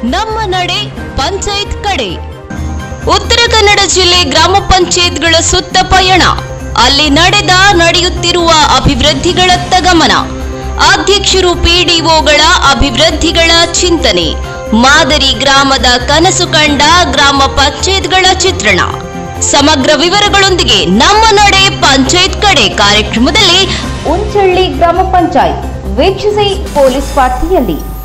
ನಮ್ಮ ನಡೆ ಪಂಚಾಯತ್ ಕಡೆ. ಉತ್ತರ ಕನ್ನಡ ಜಿಲ್ಲೆ ಗ್ರಾಮ ಪಂಚಾಯತ್ಗಳ ಸುತ್ತ ಪಯಣ. ಅಲ್ಲಿ ನಡೆಯುತ್ತಿರುವ ಅಭಿವೃದ್ಧಿಗಳತ್ತ ಗಮನ. ಅಧ್ಯಕ್ಷರು ಪಿಡಿಒಗಳ ಅಭಿವೃದ್ಧಿಗಳ ಚಿಂತನೆ. ಮಾದರಿ ಗ್ರಾಮದ ಕನಸು ಕಂಡ ಗ್ರಾಮ ಪಂಚಾಯತ್ಗಳ ಚಿತ್ರಣ. ಸಮಗ್ರ ವಿವರಗಳೊಂದಿಗೆ ನಮ್ಮ ನಡೆ ಪಂಚಾಯತ್ ಕಡೆ ಕಾರ್ಯಕ್ರಮದಲ್ಲಿ ಉಂಚಳ್ಳಿ ಗ್ರಾಮ ಪಂಚಾಯತ್ ವೀಕ್ಷಿಸಿ ಪೊಲೀಸ್ ಪಾರ್ಟಿಯಲ್ಲಿ.